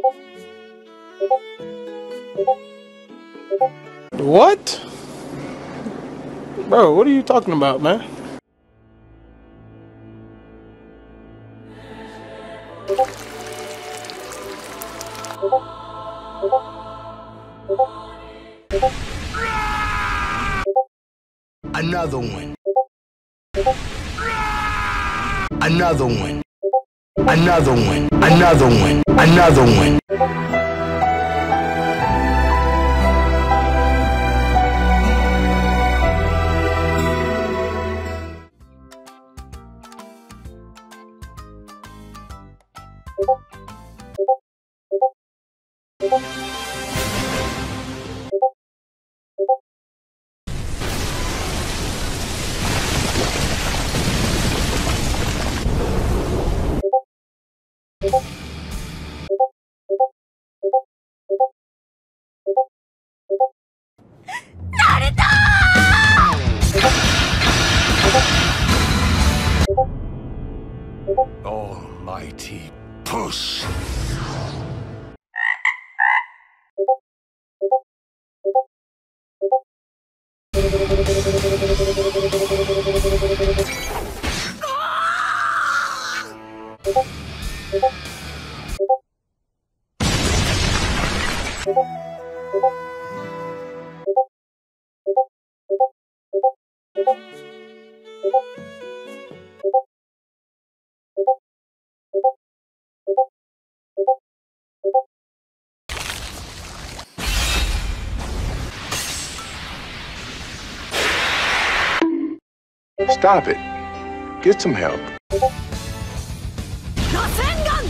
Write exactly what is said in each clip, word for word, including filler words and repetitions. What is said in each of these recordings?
What? Bro, what are you talking about, man? Another one. Another one. Another one. Another one. Another one. Naruto! Almighty push. Stop it. Get some help. Rasengan!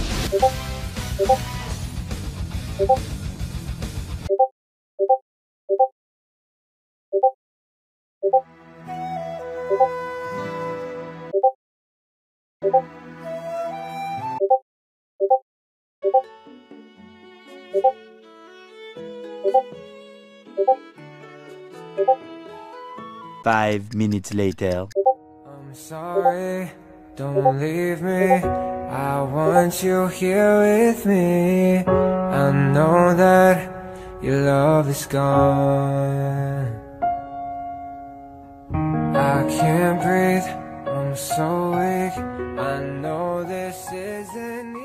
Five minutes later. I'm sorry, don't leave me. I want you here with me. I know that your love is gone. I can't breathe, I'm so weak. I know this isn't